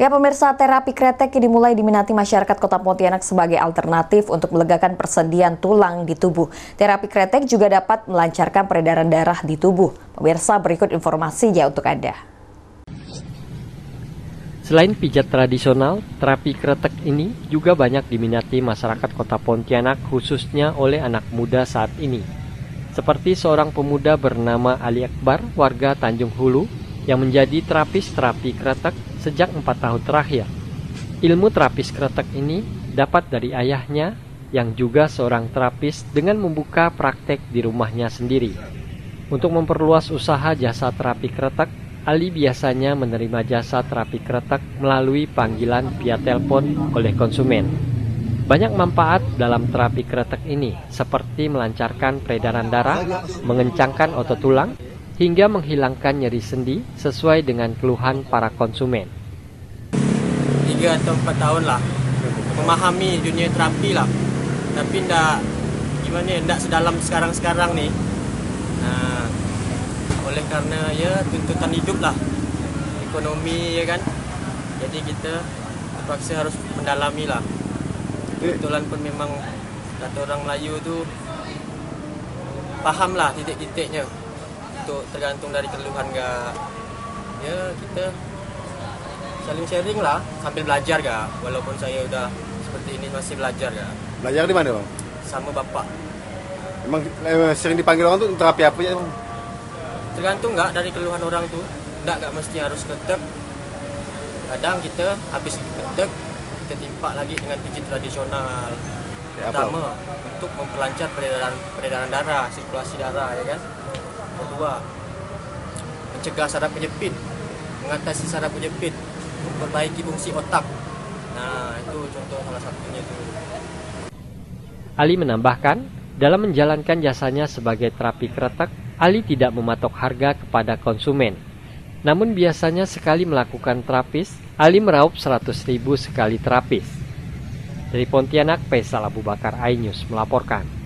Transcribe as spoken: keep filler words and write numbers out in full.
Ya pemirsa, terapi kretek dimulai diminati masyarakat Kota Pontianak sebagai alternatif untuk melegakan persendian tulang di tubuh. Terapi kretek juga dapat melancarkan peredaran darah di tubuh. Pemirsa, berikut informasinya untuk Anda. Selain pijat tradisional, terapi kretek ini juga banyak diminati masyarakat Kota Pontianak khususnya oleh anak muda saat ini. Seperti seorang pemuda bernama Ali Akbar, warga Tanjung Hulu, yang menjadi terapis terapi kretek sejak empat tahun terakhir. Ilmu terapis kretek ini dapat dari ayahnya yang juga seorang terapis dengan membuka praktek di rumahnya sendiri. Untuk memperluas usaha jasa terapi kretek, Ali biasanya menerima jasa terapi kretek melalui panggilan via telepon oleh konsumen. Banyak manfaat dalam terapi kretek ini, seperti melancarkan peredaran darah, mengencangkan otot tulang, hingga menghilangkan nyeri sendi sesuai dengan keluhan para konsumen. Tiga atau empat tahun lah memahami dunia terapi lah, tapi ndak gimana, ndak sedalam sekarang-sekarang nih. Nah, oleh karena ya tuntutan hidup lah, ekonomi ya kan, jadi kita terpaksa harus mendalami lah. Kebetulan pun memang kata orang Melayu tuh paham lah titik-titiknya. Untuk tergantung dari keluhan gak, ya kita saling sharing lah sambil belajar gak, walaupun saya udah seperti ini masih belajar gak. Belajar di mana bang? Sama bapak. Emang eh, sering dipanggil orang tuh terapi apa ya bang? Tergantung gak dari keluhan orang tuh, nggak gak mesti harus ketek. Kadang kita habis ketek kita timpa lagi dengan pijit tradisional. Ya, Pertama untuk memperlancar peredaran peredaran darah, sirkulasi darah ya kan. Kedua, mencegah saraf penyempit, mengatasi saraf penyempit, memperbaiki fungsi otak. Nah, itu contoh salah satunya itu. Ali menambahkan, dalam menjalankan jasanya sebagai terapi kretek, Ali tidak mematok harga kepada konsumen. Namun biasanya sekali melakukan terapis, Ali meraup seratus ribu sekali terapis. Dari Pontianak, Faisal Abu Bakar, iNews melaporkan.